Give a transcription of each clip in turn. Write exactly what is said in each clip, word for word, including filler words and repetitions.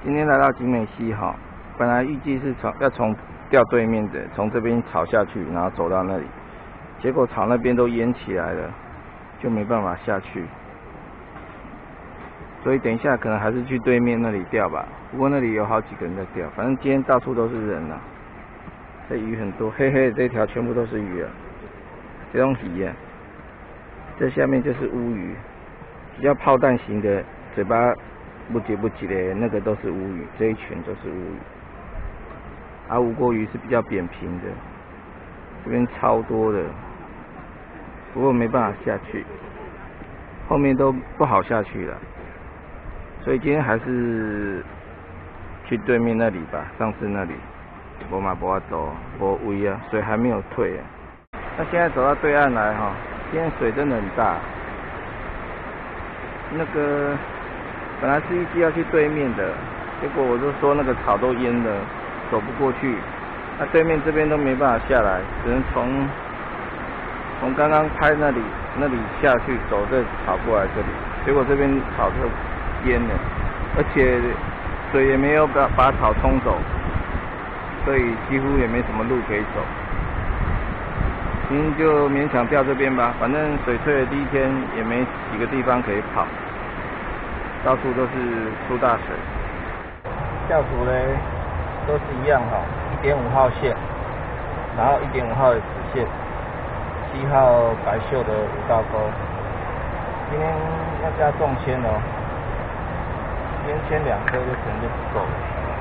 今天来到景美溪哈，本来预计是从要从钓对面的，从这边草下去，然后走到那里，结果草那边都淹起来了，就没办法下去。所以等一下可能还是去对面那里钓吧。不过那里有好几个人在钓，反正今天到处都是人啊。这鱼很多，黑黑的这条全部都是鱼啊，这种鱼啊。这下面就是乌鱼，比较炮弹型的，嘴巴不结不结的那个都是乌鱼，这一群都是乌鱼。啊，无锅鱼是比较扁平的，这边超多的，不过没办法下去，后面都不好下去了，所以今天还是去对面那里吧，上次那里，我嘛不法走，没位啊，水还没有退啊。那现在走到对岸来哈，今天水真的很大，那个本来是预计要去对面的，结果我就说那个草都淹了，走不过去。那对面这边都没办法下来，只能从从刚刚拍那里那里下去走这草过来这里，结果这边草就淹了，而且水也没有把把草冲走，所以几乎也没什么路可以走。今天就勉强钓这边吧，反正水退的第一天也没几个地方可以跑，到处都是出大水。钓组嘞都是一样哈，一点五号线，然后一点五号的子线，七号白袖的五道钩。今天要加重铅哦，今天铅两颗就可能就不够了，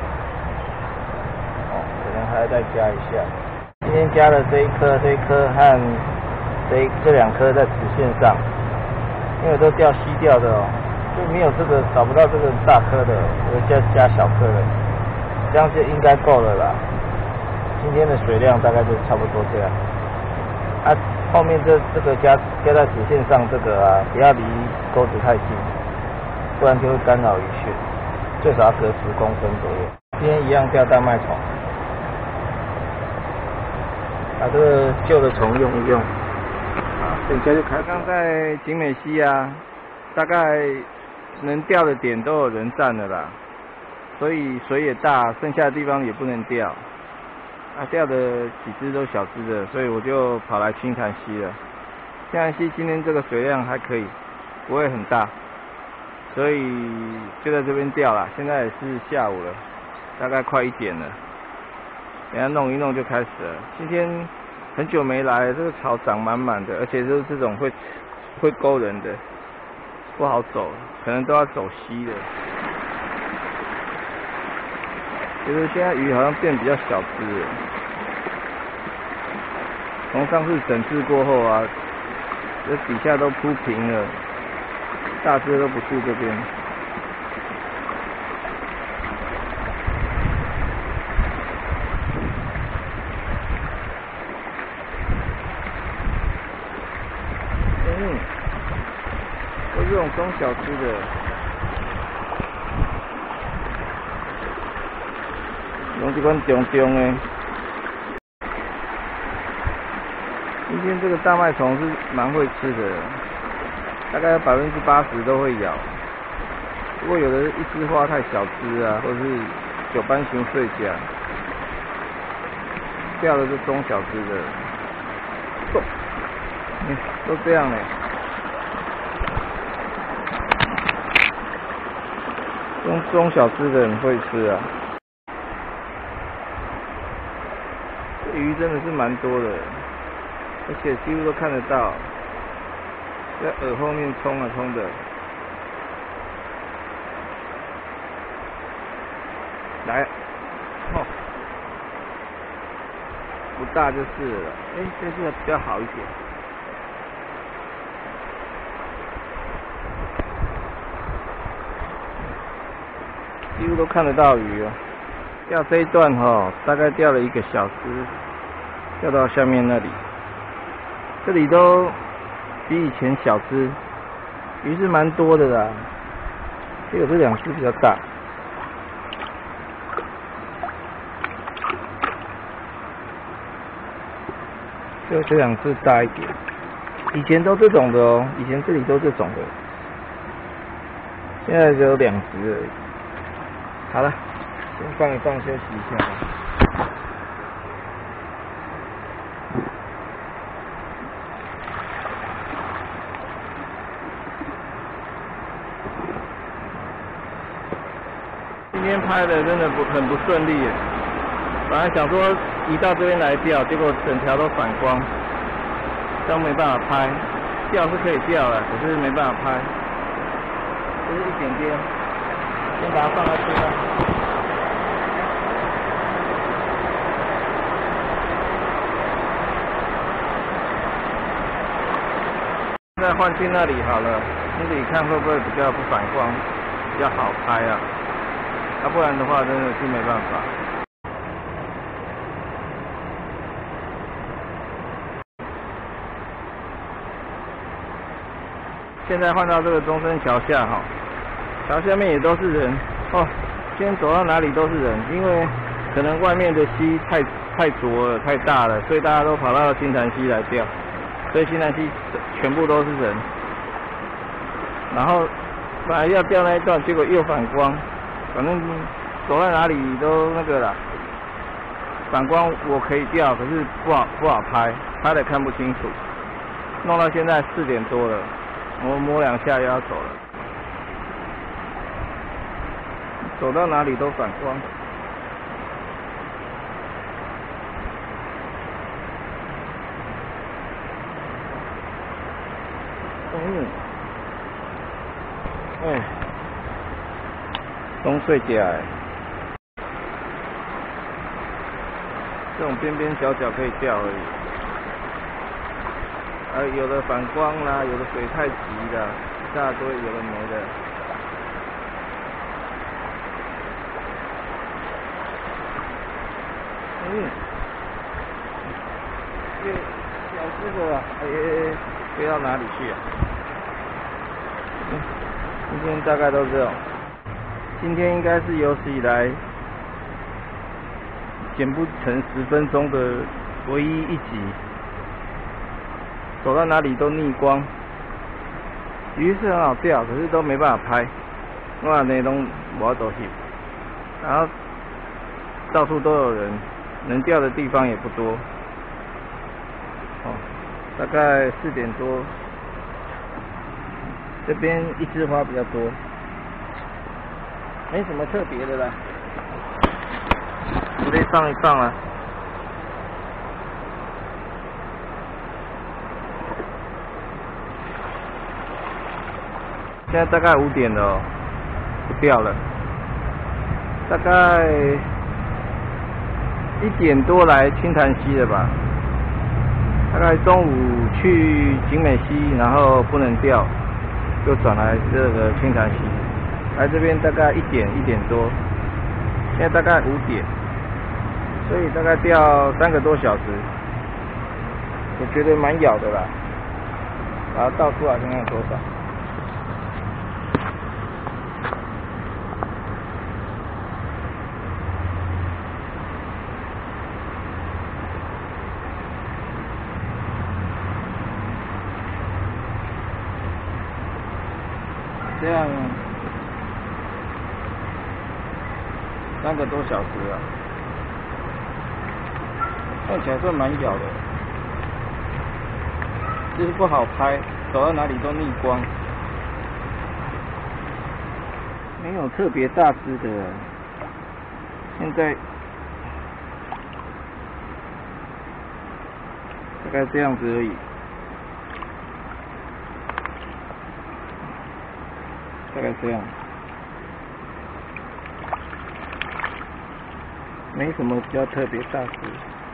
哦，可能还要再加一下。今天加了这一颗、这一颗和这一这两颗在子线上，因为都钓溪钓的哦，就没有这个找不到这个大颗的，我加加小颗的，这样就应该够了啦。今天的水量大概就差不多这样。啊，后面这这个加加在子线上这个啊，不要离钩子太近，不然就会干扰鱼群，最少要隔十公分左右。今天一样钓大麦虫。把这个旧的虫用一用，啊，等一下就开。刚刚在景美溪啊，大概能钓的点都有人占了啦，所以水也大，剩下的地方也不能钓。啊，钓的几只都小只的，所以我就跑来青潭溪了。青潭溪今天这个水量还可以，不会很大，所以就在这边钓啦。现在也是下午了，大概快一点了。等下弄一弄就开始了。今天很久没来，这个草长满满的，而且就是这种会会勾人的，不好走，可能都要走溪的。其实现在鱼好像变比较小只了，从上次整治过后啊，这底下都铺平了，大只都不住这边。这种中小只的，用这款中中的。今天这个大麦虫是蛮会吃的，大概有百分之八十都会咬。不过有的一枝花太小只啊，或者是九斑熊睡甲，钓的是中小只的，都，嗯，都这样嘞。中中小只的很会吃啊，这鱼真的是蛮多的，而且几乎都看得到，在饵后面冲啊冲的。来，哦，不大就是了，哎，这次比较好一点。几乎都看得到鱼哦。钓这一段哈、哦，大概钓了一个小时，钓到下面那里，这里都比以前小只，鱼是蛮多的啦。只有这两只比较大，就这两只大一点。以前都这种的哦，以前这里都这种的，现在只有两只而已。 好了，先放一放，休息一下吧。今天拍的真的不很不顺利耶，本来想说移到这边来钓，结果整条都反光，都没办法拍。钓是可以钓的，可是没办法拍，就是一点点。先把它放在这边。现在换去那里好了，那里看会不会比较不反光，比较好拍啊？要、啊、不然的话，真的是没办法。现在换到这个中山桥下哈，桥下面也都是人哦。今天走到哪里都是人，因为可能外面的溪太太浊了、太大了，所以大家都跑到新潭溪来钓，所以新潭溪全部都是人。然后本来要钓那一段，结果又反光。反正走在哪里都那个啦，反光我可以钓，可是不好不好拍，拍的看不清楚。弄到现在四点多了，我摸两下又要走了。走到哪里都反光。嗯，哎。东睡起来，这种边边角角可以钓而已。呃，有的反光啦，有的水太急了，一大堆有的没的。嗯，这小只的啊，哎，飞到哪里去啊？嗯，今天大概都这种。今天应该是有史以来剪不成十分钟的唯一一集，走到哪里都逆光，鱼是很好钓，可是都没办法拍，我内容无多翕，然后到处都有人，能钓的地方也不多。哦，大概四点多，这边一枝花比较多。没什么特别的啦，你得上一上啊。现在大概五点了哦，不钓了。大概一点多来清潭溪的吧。大概中午去景美溪，然后不能钓，就转来这个清潭溪。来这边大概一点一点多，现在大概五点，所以大概钓三个多小时，我觉得蛮咬的啦。把它倒出来看看多少。这样。三个多小时啊，看起来算蛮咬的，就是不好拍，走到哪里都逆光，没有特别大只的，现在大概这样子而已，大概这样。没什么比较特别大只，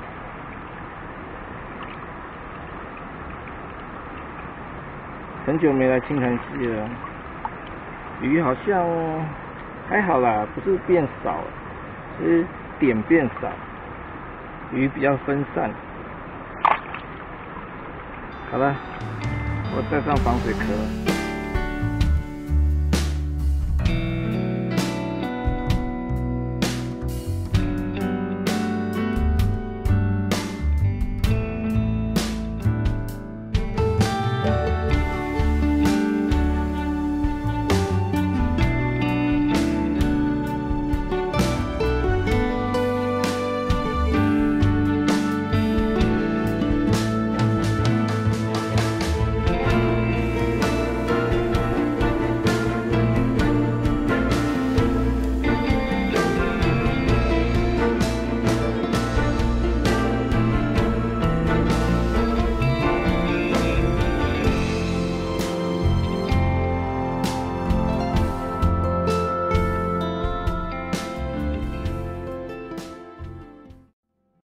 很久没来清潭溪了，鱼好像还好啦，不是变少，是点变少，鱼比较分散。好了，我戴上防水壳。